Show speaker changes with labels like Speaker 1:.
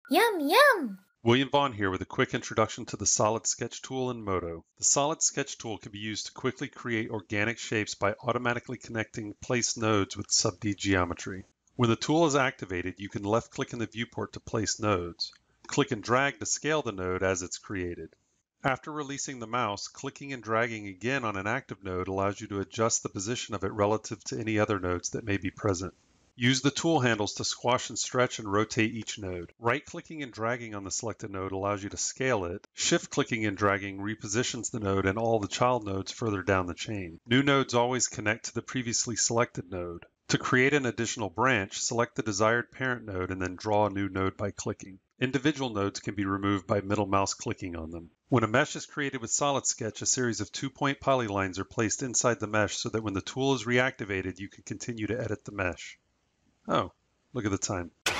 Speaker 1: Yum, yum!
Speaker 2: William Vaughn here with a quick introduction to the Solid Sketch tool in MODO. The Solid Sketch tool can be used to quickly create organic shapes by automatically connecting place nodes with sub-D geometry. When the tool is activated, you can left-click in the viewport to place nodes. Click and drag to scale the node as it's created. After releasing the mouse, clicking and dragging again on an active node allows you to adjust the position of it relative to any other nodes that may be present. Use the tool handles to squash and stretch and rotate each node. Right-clicking and dragging on the selected node allows you to scale it. Shift-clicking and dragging repositions the node and all the child nodes further down the chain. New nodes always connect to the previously selected node. To create an additional branch, select the desired parent node and then draw a new node by clicking. Individual nodes can be removed by middle mouse clicking on them. When a mesh is created with Solid Sketch, a series of 2-point polylines are placed inside the mesh so that when the tool is reactivated, you can continue to edit the mesh. Oh, look at the time.